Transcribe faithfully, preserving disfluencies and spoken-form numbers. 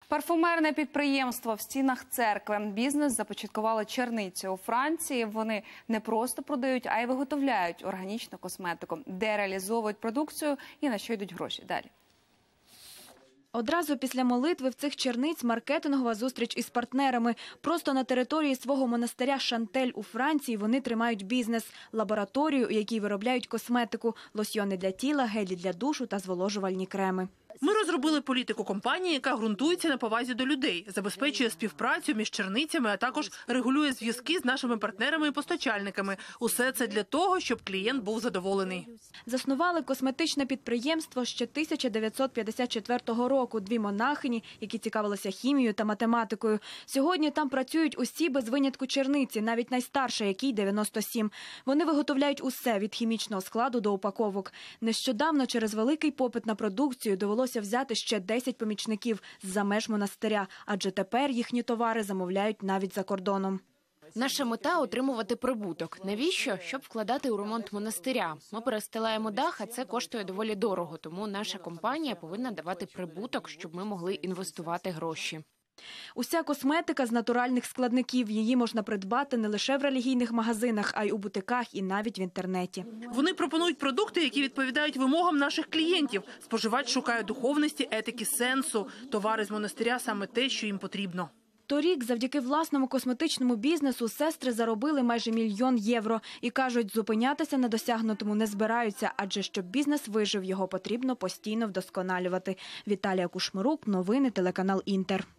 Парфумерне підприємство в стінах церкви. Бізнес започаткували черниці у Франції. Вони не просто продають, а й виготовляють органічну косметику. Де реалізовують продукцію і на що йдуть гроші? Далі. Одразу після молитви в цих черниць маркетингова зустріч із партнерами. Просто на території свого монастиря Шантель у Франції вони тримають бізнес – лабораторію, у якій виробляють косметику, лосьйони для тіла, гелі для душу та зволожувальні креми. Ми розробили політику компанії, яка ґрунтується на повазі до людей, забезпечує співпрацю між черницями, а також регулює зв'язки з нашими партнерами і постачальниками. Усе це для того, щоб клієнт був задоволений. Заснували косметичне підприємство ще тисяча дев'ятсот п'ятдесят четвертого року. Дві монахині, які цікавилися хімією та математикою. Сьогодні там працюють усі без винятку черниці, навіть найстарша, якій дев'яносто сім. Вони виготовляють усе – від хімічного складу до упаковок. Нещодавно через великий попит на продукцію довелося взяти ще десять помічників з-за меж монастиря, адже тепер їхні товари замовляють навіть за кордоном. Наша мета – отримувати прибуток. Навіщо? Щоб вкладати у ремонт монастиря. Ми перестилаємо дах, а це коштує доволі дорого, тому наша компанія повинна давати прибуток, щоб ми могли інвестувати гроші. Уся косметика з натуральних складників. Її можна придбати не лише в релігійних магазинах, а й у бутиках і навіть в інтернеті. Вони пропонують продукти, які відповідають вимогам наших клієнтів. Споживач шукає духовності, етики, сенсу. Товари з монастиря – саме те, що їм потрібно. Торік завдяки власному косметичному бізнесу сестри заробили майже мільйон євро. І кажуть, зупинятися на досягнутому не збираються, адже щоб бізнес вижив, його потрібно постійно вдосконалювати. Віталія Кушмирук, новини, телеканал «Інтер».